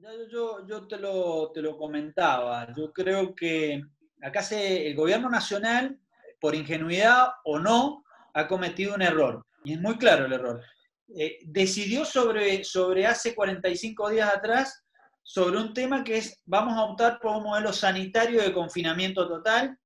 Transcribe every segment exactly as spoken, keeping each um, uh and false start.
Ya yo, yo, yo te lo, te lo comentaba. Yo creo que acá se, el gobierno nacional, por ingenuidad o no, ha cometido un error. Y es muy claro el error. Eh, decidió sobre, sobre hace cuarenta y cinco días atrás sobre un tema que es, vamos a optar por un modelo sanitario de confinamiento total.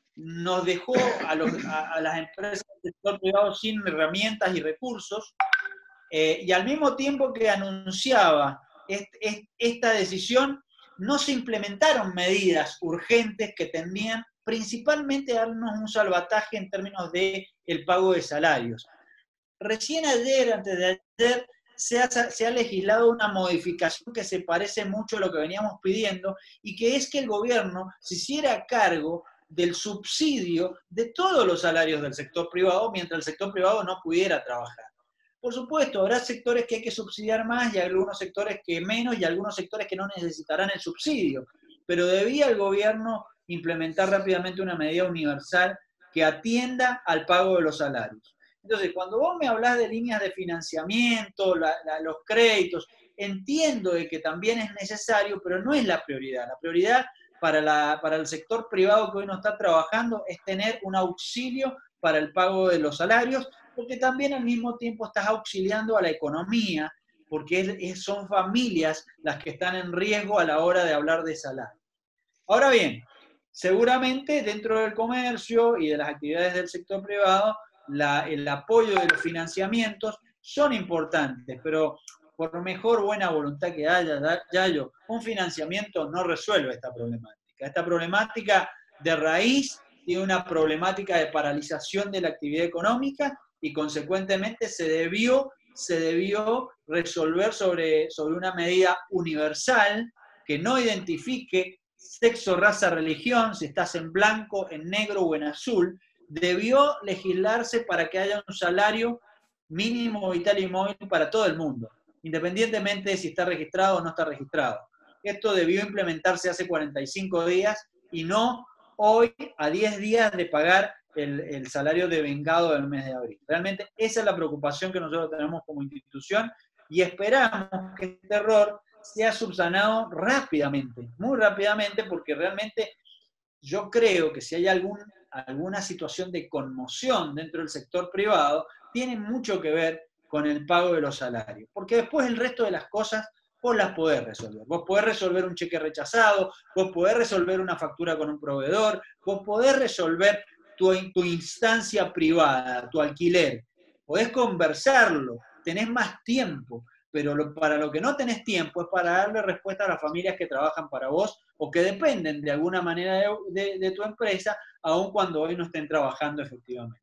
Nos dejó a, los, a, a las empresas del sector privado sin herramientas y recursos. Eh, y al mismo tiempo que anunciaba est, est, esta decisión, no se implementaron medidas urgentes que tendían principalmente a darnos un salvataje en términos de el pago de salarios. Recién ayer, antes de ayer, se ha, se ha legislado una modificación que se parece mucho a lo que veníamos pidiendo, y que es que el gobierno se hiciera cargo del subsidio de todos los salarios del sector privado mientras el sector privado no pudiera trabajar. Por supuesto, habrá sectores que hay que subsidiar más y algunos sectores que menos y algunos sectores que no necesitarán el subsidio, pero debía el gobierno implementar rápidamente una medida universal que atienda al pago de los salarios. Entonces, cuando vos me hablás de líneas de financiamiento, la, la, los créditos, entiendo de que también es necesario, pero no es la prioridad. La prioridad para, la, para el sector privado que hoy no está trabajando es tener un auxilio para el pago de los salarios, porque también al mismo tiempo estás auxiliando a la economía, porque es, es, son familias las que están en riesgo a la hora de hablar de salario. Ahora bien, seguramente dentro del comercio y de las actividades del sector privado, la, el apoyo de los financiamientos son importantes, pero por mejor buena voluntad que haya, Yayo, un financiamiento no resuelve esta problemática. Esta problemática de raíz tiene una problemática de paralización de la actividad económica y consecuentemente se debió, se debió resolver sobre, sobre una medida universal que no identifique sexo, raza, religión, si estás en blanco, en negro o en azul. Debió legislarse para que haya un salario mínimo vital y móvil para todo el mundo, independientemente de si está registrado o no está registrado. Esto debió implementarse hace cuarenta y cinco días y no hoy a diez días de pagar el, el salario devengado del mes de abril. Realmente esa es la preocupación que nosotros tenemos como institución y esperamos que este error sea subsanado rápidamente, muy rápidamente, porque realmente yo creo que si hay algún, alguna situación de conmoción dentro del sector privado, tiene mucho que ver con el pago de los salarios, porque después el resto de las cosas vos las podés resolver. Vos podés resolver un cheque rechazado, vos podés resolver una factura con un proveedor, vos podés resolver tu, tu instancia privada, tu alquiler, podés conversarlo, tenés más tiempo, pero lo, para lo que no tenés tiempo es para darle respuesta a las familias que trabajan para vos o que dependen de alguna manera de, de, de tu empresa, aun cuando hoy no estén trabajando efectivamente.